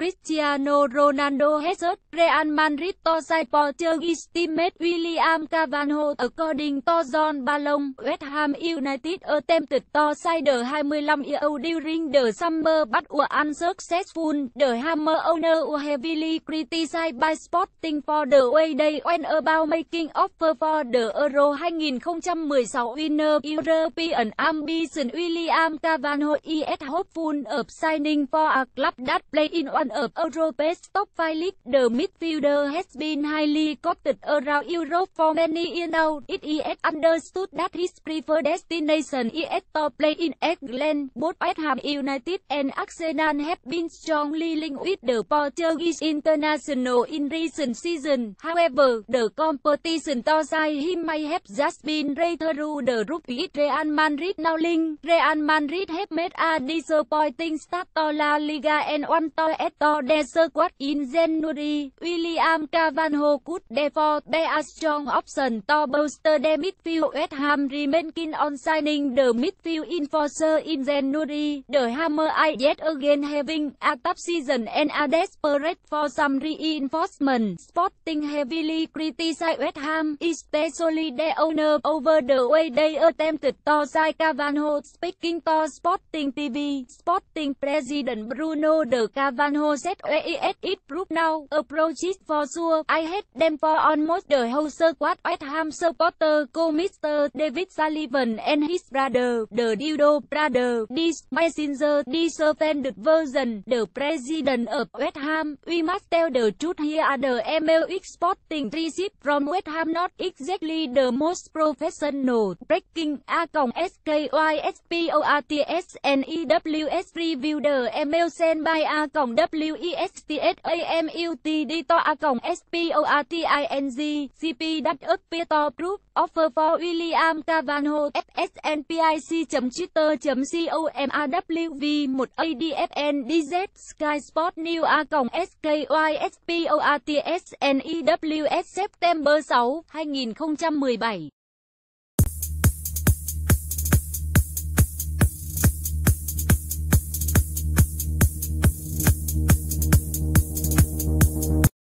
Cristiano Ronaldo has hurt Real Madrid to sign Portuguese teammate William Carvalho. According to John Ballon, West Ham United attempted to sign the 25-year-old during the summer but were unsuccessful. The Hammer owner were heavily criticized by Sporting for the way they went about making offer for the Euro 2016 winner. European ambition William Carvalho is hopeful of signing for a club that play in one of Europe's top 5 leagues. The midfielder has been highly courted around Europe for many years now. It is understood that his preferred destination is to play in England. Both West Ham United and Arsenal have been strongly linked with the Portuguese international in recent seasons. However, the competition to sign him may have just been right through the roof with Real Madrid now linked. Real Madrid have made a disappointing start to La Liga and want to add to their squad in January. William Carvalho could therefore be a strong option to bolster their midfield. West Ham remain keen on signing the midfield enforcer in January. The Hammer are yet again having a tough season and are desperate for some reinforcement. Sporting heavily criticized West Ham, especially their owner, over the way they attempted to sign Carvalho. Speaking to Sporting TV, Sporting president Bruno de Carvalho said, "It proved now approaches for sure. I hate them for almost the whole squad." West Ham supporter co-Mr. David Sullivan and his brother, the Dildo brother, this messenger defended version. The president of West Ham, "We must tell the truth here, the MLX Sporting received from West Ham not exactly the most professional. Breaking SKYSPORTSNEWS review the email sent by WESTSAMUTD to SPORTING CP that appear to prove offer for William Carvalho. FSNPIC.com.ADFNDZ Sky Sport News SKYSPORTSNEWS September 6, 2017